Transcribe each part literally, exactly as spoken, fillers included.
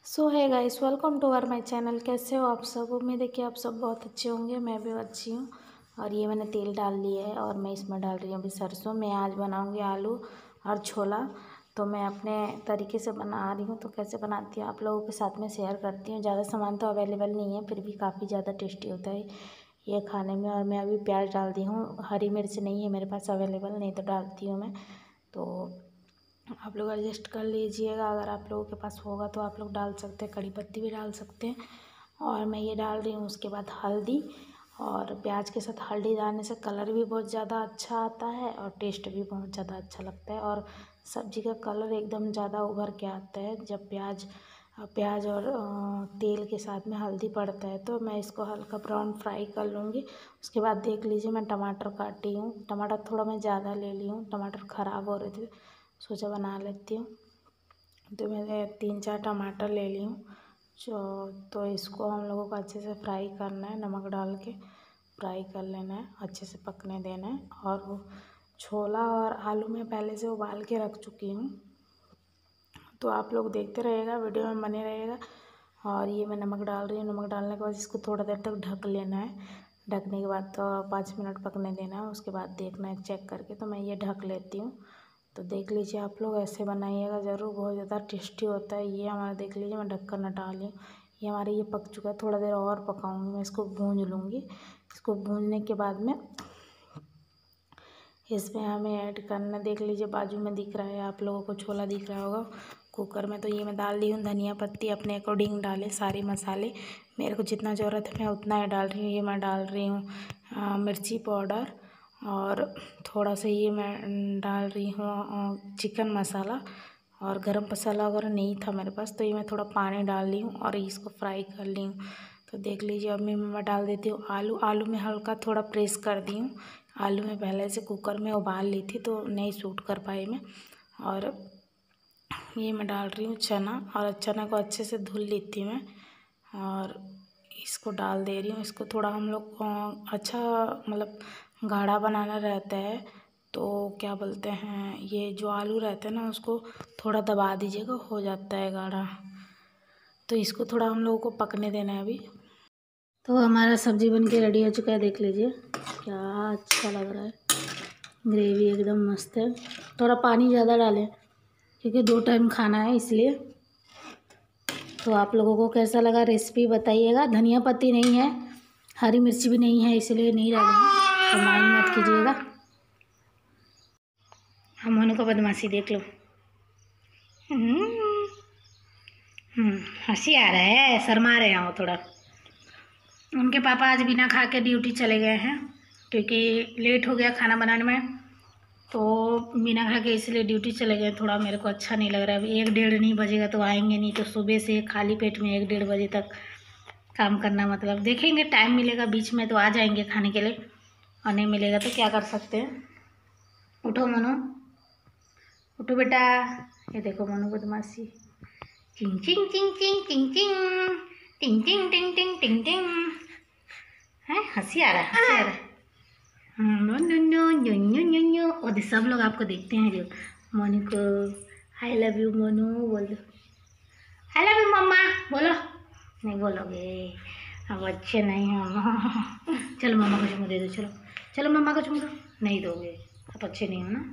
So hi guys, welcome to our my channel. कैसे हो आप सब? उम्मीद है कि आप सब बहुत अच्छे होंगे। मैं भी अच्छी हूँ। और ये मैंने तेल डाल लिया है और मैं इसमें डाल रही हूँ अभी सरसों। मैं आज बनाऊँगी आलू और छोला। तो मैं अपने तरीके से बना रही हूँ, तो कैसे बनाती हूँ आप लोगों के साथ में शेयर करती हूँ। ज़्यादा सामान तो अवेलेबल नहीं है, फिर भी काफ़ी ज़्यादा टेस्टी होता है ये खाने में। और मैं अभी प्याज डाल दी हूँ, हरी मिर्च नहीं है मेरे पास अवेलेबल, नहीं तो डालती हूँ मैं। तो आप लोग एडजस्ट कर लीजिएगा, अगर आप लोगों के पास होगा तो आप लोग डाल सकते हैं, कड़ी पत्ती भी डाल सकते हैं। और मैं ये डाल रही हूँ। उसके बाद हल्दी, और प्याज के साथ हल्दी डालने से कलर भी बहुत ज़्यादा अच्छा आता है और टेस्ट भी बहुत ज़्यादा अच्छा लगता है। और सब्ज़ी का कलर एकदम ज़्यादा उभर के आता है जब प्याज प्याज और तेल के साथ में हल्दी पड़ता है। तो मैं इसको हल्का ब्राउन फ्राई कर लूँगी। उसके बाद देख लीजिए, मैं टमाटर काटी हूँ। टमाटर थोड़ा मैं ज़्यादा ले ली हूँ, टमाटर ख़राब हो रहे थे, सोचा बना लेती हूँ। तो मैंने तीन चार टमाटर ले ली हूँ। जो तो इसको हम लोगों को अच्छे से फ्राई करना है, नमक डाल के फ्राई कर लेना है, अच्छे से पकने देना है। और वो छोला और आलू में पहले से उबाल के रख चुकी हूँ। तो आप लोग देखते रहिएगा, वीडियो में बने रहिएगा। और ये मैं नमक डाल रही हूँ। नमक डालने के बाद इसको थोड़ा देर तक ढक लेना है। ढकने के बाद तो पाँच मिनट पकने देना है। उसके बाद देखना है चेक करके। तो मैं ये ढक लेती हूँ। तो देख लीजिए, आप लोग ऐसे बनाइएगा ज़रूर, बहुत ज़्यादा टेस्टी होता है ये हमारा। देख लीजिए, मैं ढक्कन हटा ली हूँ। ये हमारे ये पक चुका है, थोड़ा देर और पकाऊंगी मैं इसको, भूंज लूँगी। इसको भूनने के बाद में इसमें हमें ऐड करना, देख लीजिए बाजू में दिख रहा है आप लोगों को, छोला दिख रहा होगा कुकर में। तो ये मैं डाल दी हूँ धनिया पत्ती, अपने अकॉर्डिंग डालें सारे मसाले, मेरे को जितना ज़रूरत है मैं उतना ही डाल रही हूँ। ये मैं डाल रही हूँ मिर्ची पाउडर, और थोड़ा सा ये मैं डाल रही हूँ चिकन मसाला, और गरम मसाला वगैरह नहीं था मेरे पास, तो ये मैं थोड़ा पानी डाल ली हूँ और इसको फ्राई कर ली हूँ। तो देख लीजिए, अब मैं मैं डाल देती हूँ आलू। आलू में हल्का थोड़ा प्रेस कर दी हूँ। आलू में पहले से कुकर में उबाल ली थी तो नहीं सूट कर पाई मैं। और ये मैं डाल रही हूँ चना, और चना को अच्छे से धुल लेती मैं और इसको डाल दे रही हूँ। इसको थोड़ा हम लोग अच्छा मतलब गाढ़ा बनाना रहता है, तो क्या बोलते हैं, ये जो आलू रहता है ना उसको थोड़ा दबा दीजिएगा, हो जाता है गाढ़ा। तो इसको थोड़ा हम लोगों को पकने देना है अभी। तो हमारा सब्ज़ी बन के रेडी हो चुका है, देख लीजिए क्या अच्छा लग रहा है। ग्रेवी एकदम मस्त है। थोड़ा पानी ज़्यादा डालें क्योंकि दो टाइम खाना है इसलिए। तो आप लोगों को कैसा लगा रेसिपी बताइएगा। धनिया पत्ती नहीं है, हरी मिर्ची भी नहीं है, इसलिए नहीं डालेंगे, तो माइंड मत कीजिएगा। हम होने को बदमाशी देख लो। हंसी आ रहा है, शर्मा रहे हैं वो थोड़ा। उनके पापा आज बिना खा के ड्यूटी चले गए हैं क्योंकि लेट हो गया खाना बनाने में, तो बिना खा के इसलिए ड्यूटी चले गए। थोड़ा मेरे को अच्छा नहीं लग रहा है। अभी एक डेढ़ नहीं बजेगा तो आएंगे, नहीं तो सुबह से खाली पेट में एक डेढ़ बजे तक काम करना, मतलब देखेंगे टाइम मिलेगा बीच में तो आ जाएंगे खाने के लिए, और नहीं मिलेगा तो क्या कर सकते हैं। उठो मनु, उठो बेटा। ये देखो मनु बदमाशी। चिंग चिंग चिंग चिंग चिंग चिंग टिंग टिंग टिंग टिंग टिंग टिंग। है हंसी आ रहा है, हंसी आ रहा है। No no no no no no no. और सब लोग आपको देखते हैं जो मोनू को आई लव यू मोनू बोल दो, आई लव यू मम्मा बोलो। नहीं बोलोगे, अब अच्छे नहीं हो। चलो मम्मा को चुम्मा दे दो, चलो चलो मम्मा को चुम्मा दो। नहीं दोगे, आप अच्छे नहीं हो ना।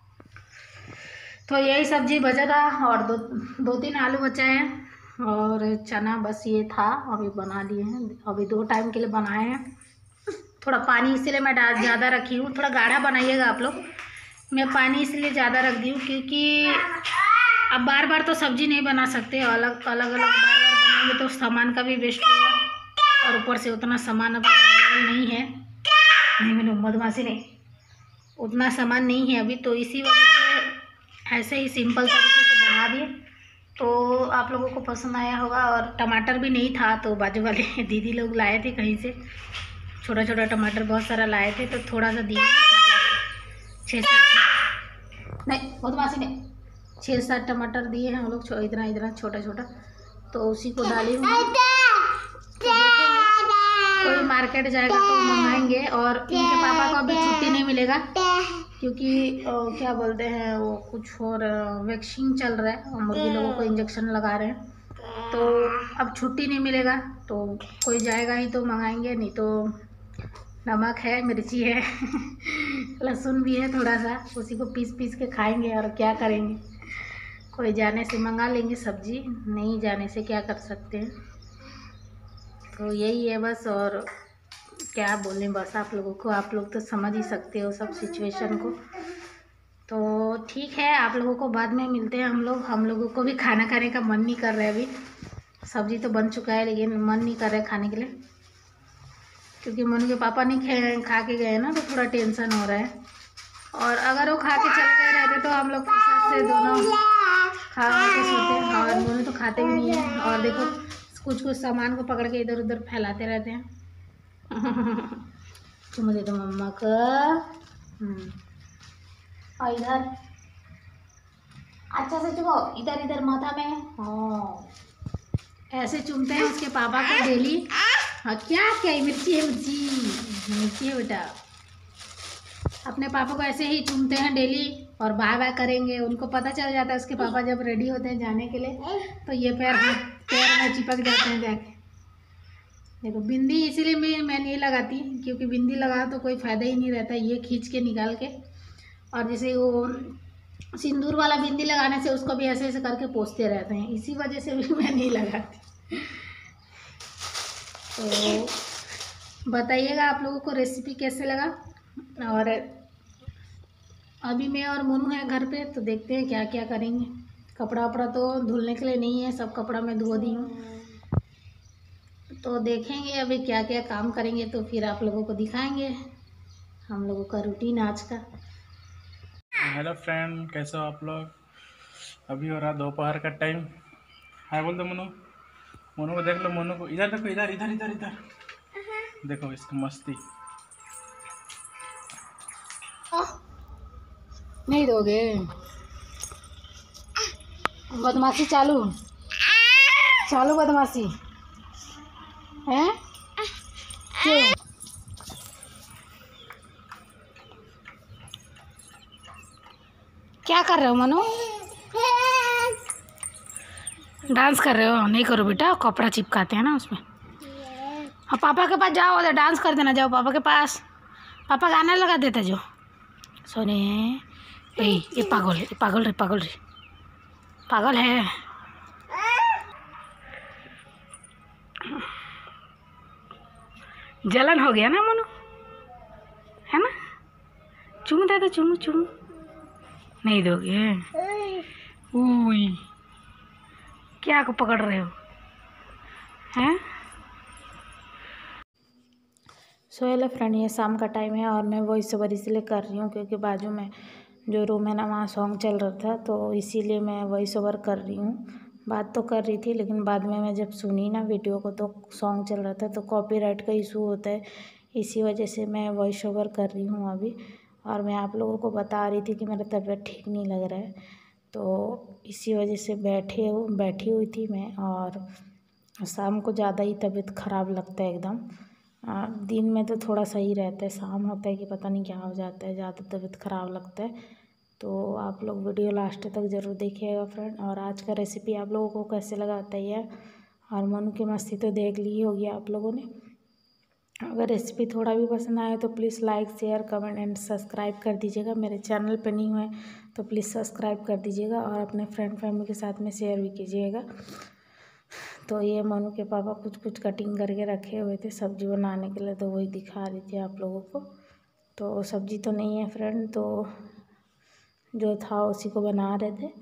तो यही सब्जी बचा था, और दो दो तीन आलू बचे हैं और चना, बस ये था। अभी बना लिए हैं, अभी दो टाइम के लिए बनाए हैं। थोड़ा पानी इसलिए मैं डाल ज़्यादा रखी हूँ, थोड़ा गाढ़ा बनाइएगा आप लोग। मैं पानी इसलिए ज़्यादा रख दी हूँ क्योंकि अब बार बार तो सब्ज़ी नहीं बना सकते, अलग अलग अलग बार बार बनाएंगे तो सामान का भी वेस्ट होगा, और ऊपर से उतना सामान अब अवेलेबल नहीं है। नहीं मैंने बदमाशी नहीं, उतना सामान नहीं है अभी, तो इसी वजह से ऐसे ही सिंपल तरीके से बना दिए। तो आप लोगों को पसंद आया होगा। और टमाटर भी नहीं था तो बाजू वाले दीदी लोग लाए थे कहीं से, छोटा छोटा टमाटर बहुत सारा लाए थे, तो थोड़ा सा दिए, मतलब छः सात, नहीं बदमाशी नहीं, छः सात टमाटर दिए हैं हम लोग, इतना इतना छोटा छोटा, तो उसी को डाली हूँ। तो कोई मार्केट जाएगा तो मंगाएंगे। और इनके पापा को अभी छुट्टी नहीं मिलेगा क्योंकि क्या बोलते हैं वो कुछ और वैक्सीन चल रहा है, मुर्गी लोगों को इंजेक्शन लगा रहे हैं, तो अब छुट्टी नहीं मिलेगा तो कोई जाएगा ही तो मंगाएंगे, नहीं तो नमक है, मिर्ची है लहसुन भी है थोड़ा सा, उसी को पीस पीस के खाएंगे और क्या करेंगे। कोई जाने से मंगा लेंगे सब्जी, नहीं जाने से क्या कर सकते हैं। तो यही है बस, और क्या बोलें बस आप लोगों को, आप लोग तो समझ ही सकते हो सब सिचुएशन को। तो ठीक है, आप लोगों को बाद में मिलते हैं हम लोग। हम लोगों को भी खाना खाने का मन नहीं कर रहा है अभी, सब्जी तो बन चुका है लेकिन मन नहीं कर रहा है खाने के लिए, क्योंकि मनु के पापा नहीं खा के गए ना, तो थोड़ा टेंशन हो रहा है। और अगर वो खा के चले गए रहते तो हम लोग फुर्सत से दोनों खा के सोते हैं, और दोनों तो खाते भी नहीं हैं। और देखो कुछ कुछ सामान को पकड़ के इधर उधर फैलाते रहते हैं चुम्मा दे दो मम्मा को। और इधर अच्छा से चुमो, इधर इधर माथा में। हाँ ऐसे चूमते हैं उसके पापा को डेली। हाँ क्या क्या मिर्ची है, मिर्ची मिर्ची है बेटा। अपने पापा को ऐसे ही चूमते हैं डेली और बाय बाय करेंगे। उनको पता चल जाता है उसके पापा जब रेडी होते हैं जाने के लिए तो ये पैर पैर में चिपक जाते हैं जाके। देखो बिंदी इसीलिए मैं मैं नहीं लगाती, क्योंकि बिंदी लगा तो कोई फ़ायदा ही नहीं रहता, ये खींच के निकाल के। और जैसे वो सिंदूर वाला बिंदी लगाने से उसको भी ऐसे ऐसे करके पोंछते रहते हैं, इसी वजह से भी मैं नहीं लगाती। तो बताइएगा आप लोगों को रेसिपी कैसे लगा। और अभी मैं और मोनू है घर पे, तो देखते हैं क्या क्या करेंगे। कपड़ा वपड़ा तो धुलने के लिए नहीं है, सब कपड़ा मैं धो दी हूँ, तो देखेंगे अभी क्या क्या काम करेंगे, तो फिर आप लोगों को दिखाएंगे हम लोगों का रूटीन आज का। हेलो फ्रेंड, कैसे हो आप लोग। अभी हो रहा दोपहर का टाइम। हाय बोल दो मोनू, मोनू को देख लो, मोनू को इधर देखो, इधर इधर इधर इधर देखो इसकी मस्ती। नहीं दोगे, बदमाशी चालू चालू बदमाशी है क्यों। क्या कर रहे हो मनु, डांस कर रहे हो। नहीं करो बेटा, कपड़ा चिपकाते हैं ना उसमें। अब पापा के पास जाओ, उधर डांस कर देना, जाओ पापा के पास, पापा गाना लगा देते जो। सोने ए ये पागल है, ये पागल रे पागल रे पागल है। जलन हो गया ना मनु, है ना। चुम दे दो, चुम चुम। नहीं दोगे, उई क्या को पकड़ रहे हो हैं। सो हेलो फ्रेंड, ये शाम का टाइम है और मैं वॉइस ओवर इसलिए कर रही हूँ क्योंकि बाजू में जो रूम है ना वहाँ सॉन्ग चल रहा था, तो इसीलिए मैं वॉइस ओवर कर रही हूँ। बात तो कर रही थी लेकिन बाद में मैं जब सुनी ना वीडियो को तो सॉन्ग चल रहा था, तो कॉपीराइट का इशू होता है, इसी वजह से मैं वॉइस ओवर कर रही हूँ अभी। और मैं आप लोगों को बता रही थी कि मेरा तबीयत ठीक नहीं लग रहा है, तो इसी वजह से बैठे बैठी हुई थी मैं। और शाम को ज़्यादा ही तबीयत ख़राब लगता है एकदम। दिन में तो थोड़ा सही रहता है, शाम होता है कि पता नहीं क्या हो जाता है, ज़्यादा तबीयत ख़राब लगता है। तो आप लोग वीडियो लास्ट तक ज़रूर देखिएगा फ्रेंड। और आज का रेसिपी आप लोगों को कैसे लगा बताइए। और मनु की मस्ती तो देख ली होगी आप लोगों ने। अगर रेसिपी थोड़ा भी पसंद आए तो please like share comment and subscribe कर दीजिएगा। मेरे चैनल पर नहीं हुए तो प्लीज़ सब्सक्राइब कर दीजिएगा और अपने फ्रेंड फैमिली के साथ में शेयर भी कीजिएगा। तो ये मनु के पापा कुछ कुछ कटिंग करके रखे हुए थे सब्जी बनाने के लिए, तो वही दिखा रही थी आप लोगों को। तो सब्जी तो नहीं है फ्रेंड, तो जो था उसी को बना रहे थे।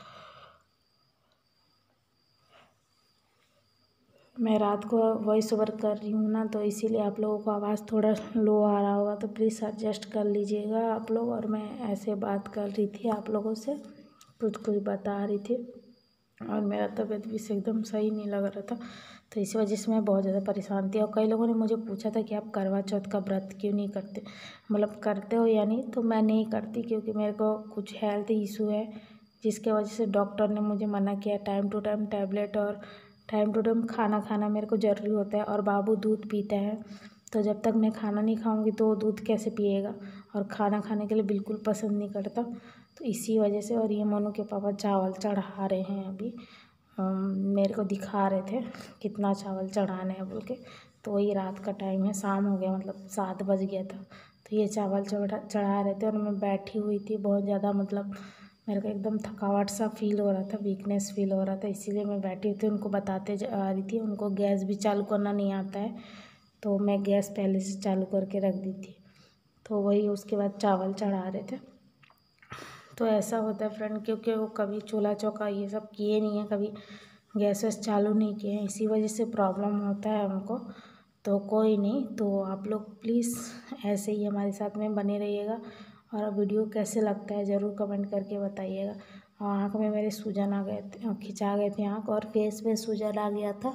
मैं रात को वॉइस ओवर कर रही हूँ ना, तो इसीलिए आप लोगों को आवाज़ थोड़ा लो आ रहा होगा, तो प्लीज़ एडजस्ट कर लीजिएगा आप लोग। और मैं ऐसे बात कर रही थी आप लोगों से, कुछ कुछ बता रही थी, और मेरा तबीयत भी एकदम सही नहीं लग रहा था, तो इस वजह से मैं बहुत ज़्यादा परेशान थी। और कई लोगों ने मुझे पूछा था कि आप करवा चौथ का व्रत क्यों नहीं करते, मतलब करते हो या नहीं। तो मैं नहीं करती क्योंकि मेरे को कुछ हेल्थ इशू है, जिसके वजह से डॉक्टर ने मुझे मना किया। टाइम टू टाइम टैबलेट और टाइम टू टाइम खाना खाना मेरे को ज़रूरी होता है। और बाबू दूध पीता है, तो जब तक मैं खाना नहीं खाऊंगी तो वो दूध कैसे पिएगा, और खाना खाने के लिए बिल्कुल पसंद नहीं करता, तो इसी वजह से। और ये मनु के पापा चावल चढ़ा रहे हैं अभी, मेरे को दिखा रहे थे कितना चावल चढ़ाने हैं बोल के। तो वही रात का टाइम है, शाम हो गया, मतलब सात बज गया था। तो ये चावल चढ़ा चढ़ा रहे थे और मैं बैठी हुई थी। बहुत ज़्यादा मतलब मेरे को एकदम थकावट सा फील हो रहा था, वीकनेस फील हो रहा था, इसीलिए मैं बैठी हुई थी। उनको बताते आ रही थी। उनको गैस भी चालू करना नहीं आता है, तो मैं गैस पहले से चालू करके रख दी थी। तो वही उसके बाद चावल चढ़ा रहे थे। तो ऐसा होता है फ्रेंड, क्योंकि वो कभी चूल्हा चौका ये सब किए नहीं है, कभी गैस वैस चालू नहीं किए हैं, इसी वजह से प्रॉब्लम होता है हमको। तो कोई नहीं, तो आप लोग प्लीज़ ऐसे ही हमारे साथ में बने रहिएगा। और वीडियो कैसे लगता है ज़रूर कमेंट करके बताइएगा। और आँख में मेरे सूजन आ गए थे, खिंचा गए थे आँख, और फेस पे सूजन आ गया था।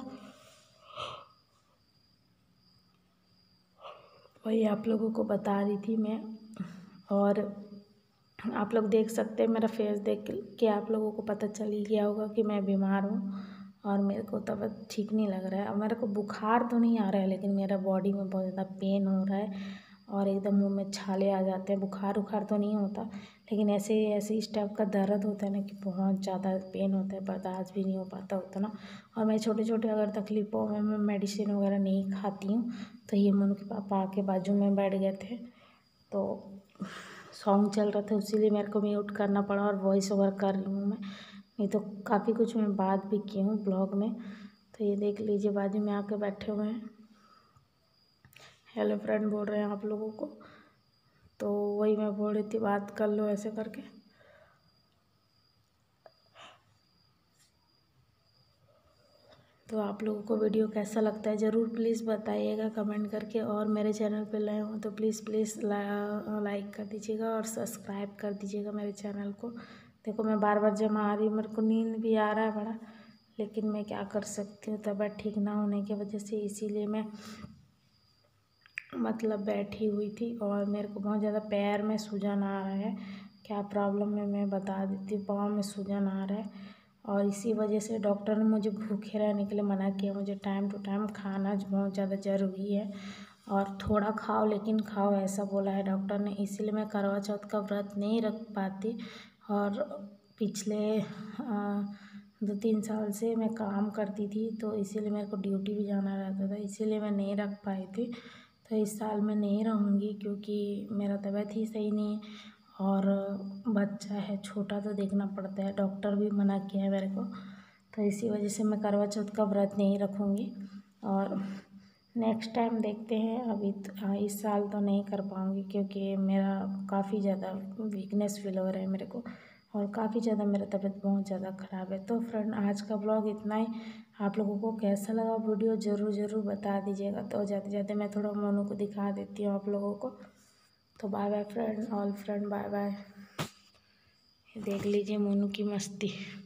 वही आप लोगों को बता रही थी मैं। और आप लोग देख सकते हैं, मेरा फेस देख के आप लोगों को पता चल ही गया होगा कि मैं बीमार हूँ और मेरे को तबीयत ठीक नहीं लग रहा है। और मेरे को बुखार तो नहीं आ रहा है, लेकिन मेरा बॉडी में बहुत ज़्यादा पेन हो रहा है और एकदम मुंह में छाले आ जाते हैं। बुखार उखार तो नहीं होता, लेकिन ऐसे ऐसे इस टाइप का दर्द होता है ना कि बहुत ज़्यादा पेन होता है, बर्दाश्त भी नहीं हो पाता उतना। और मैं छोटे छोटे अगर तकलीफ़ों में मैं मेडिसिन वगैरह नहीं खाती हूँ। तो ये मोनू के पापा आके बाजू में बैठ गए थे, तो सॉन्ग चल रहा था, इसीलिए मेरे को म्यूट करना पड़ा और वॉइस ओवर कर रही हूँ मैं। नहीं तो काफ़ी कुछ मैं बात भी की हूँ ब्लॉग में। तो ये देख लीजिए, बाजू में आके बैठे हुए हैं, हेलो फ्रेंड बोल रहे हैं आप लोगों को। तो वही मैं बोल रही थी, बात कर लो ऐसे करके। तो आप लोगों को वीडियो कैसा लगता है ज़रूर प्लीज़ बताइएगा कमेंट करके। और मेरे चैनल पे नए हो तो प्लीज़ प्लीज़ लाइक कर दीजिएगा और सब्सक्राइब कर दीजिएगा मेरे चैनल को। देखो मैं बार बार जमा आ रही हूँ, मेरे को नींद भी आ रहा है बड़ा, लेकिन मैं क्या कर सकती हूँ, तबीयत ठीक ना होने की वजह से, इसीलिए मैं मतलब बैठी हुई थी। और मेरे को बहुत ज़्यादा पैर में सूजन आ रहा है, क्या प्रॉब्लम है मैं बता देती हूँ। पाँव में सूजन आ रहा है और इसी वजह से डॉक्टर ने मुझे भूखे रहने के लिए मना किया। मुझे टाइम टू टाइम खाना बहुत ज़्यादा ज़रूरी है और थोड़ा खाओ लेकिन खाओ, ऐसा बोला है डॉक्टर ने। इसीलिए मैं करवा चौथ का व्रत नहीं रख पाती। और पिछले दो तीन साल से मैं काम करती थी, तो इसीलिए मेरे को ड्यूटी भी जाना रहता था, इसीलिए मैं नहीं रख पाई थी। तो इस साल मैं नहीं रहूँगी क्योंकि मेरा तबीयत ही सही नहीं है और बच्चा है छोटा, तो देखना पड़ता है, डॉक्टर भी मना किया है मेरे को। तो इसी वजह से मैं करवा चौथ का व्रत नहीं रखूँगी और नेक्स्ट टाइम देखते हैं। अभी तो इस साल तो नहीं कर पाऊँगी क्योंकि मेरा काफ़ी ज़्यादा वीकनेस फील हो रहा है मेरे को और काफ़ी ज़्यादा मेरा तबीयत बहुत ज़्यादा ख़राब है। तो फ्रेंड आज का ब्लॉग इतना ही। आप लोगों को कैसा लगा वीडियो ज़रूर ज़रूर बता दीजिएगा। तो जाते जाते मैं थोड़ा मोनू को दिखा देती हूँ आप लोगों को। तो bye bye friend, all friend bye bye. देख लीजिए मोनू की मस्ती।